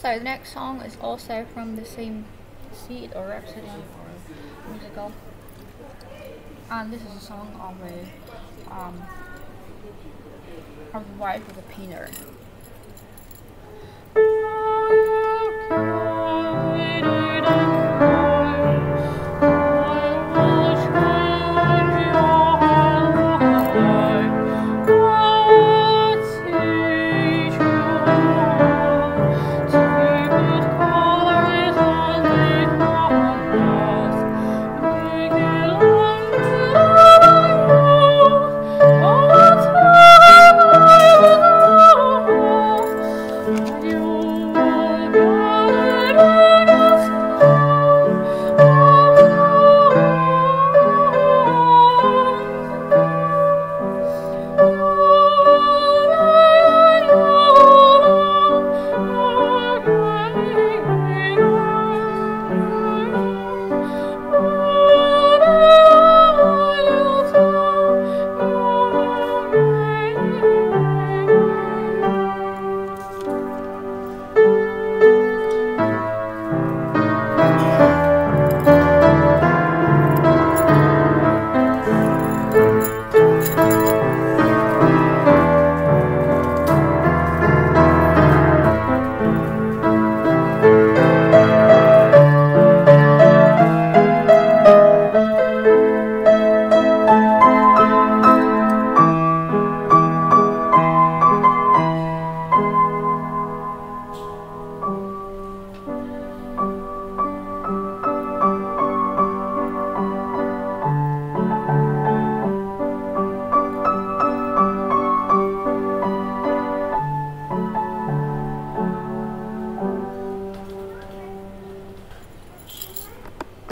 So the next song is also from the same seed or Rhapsody or musical, and this is a song of a wife with a painter.